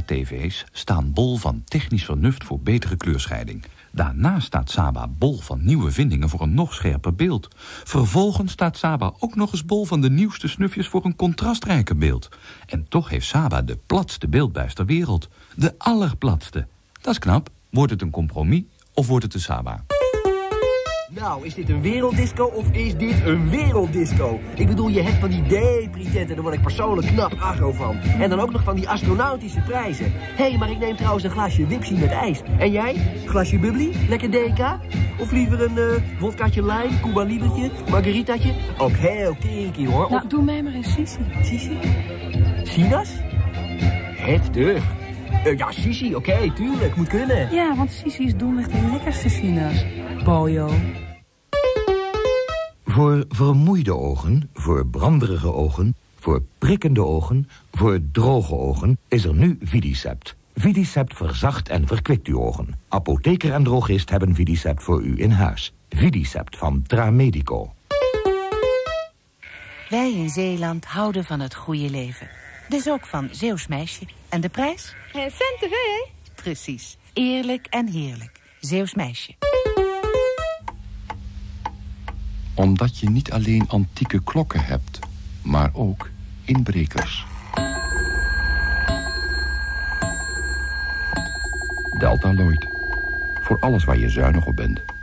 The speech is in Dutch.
Saba-tv's staan bol van technisch vernuft voor betere kleurscheiding. Daarna staat Saba bol van nieuwe vindingen voor een nog scherper beeld. Vervolgens staat Saba ook nog eens bol van de nieuwste snufjes voor een contrastrijker beeld. En toch heeft Saba de platste beeldbuis ter wereld. De allerplatste. Dat is knap. Wordt het een compromis of wordt het een Saba? Nou, is dit een werelddisco of is dit een werelddisco? Ik bedoel, je hebt van die depri-tenten, daar word ik persoonlijk knap agro van. En dan ook nog van die astronautische prijzen. Hé, maar ik neem trouwens een glaasje Wipsie met ijs. En jij? Glasje bubbly? Lekker DK? Of liever een vodkaatje lime, Cuba Libretje, margaritaatje? Ook heel kinky hoor. Nou, doe mij maar een Sisi. Sisi? Sinas? Heftig. Ja, Sisi, oké, tuurlijk, moet kunnen. Ja, want Sisi is domweg de lekkerste sinaas. Bojo. Voor vermoeide ogen, voor branderige ogen, voor prikkende ogen, voor droge ogen is er nu Vidisept. Vidisept verzacht en verkwikt uw ogen. Apotheker en drogist hebben Vidisept voor u in huis. Vidisept van Tramedico. Wij in Zeeland houden van het goede leven. Dus ook van Zeeuws Meisje. En de prijs? Centen, hè? Precies. Eerlijk en heerlijk. Zeeuws Meisje. Omdat je niet alleen antieke klokken hebt, maar ook inbrekers. Deltaloid. Voor alles waar je zuinig op bent.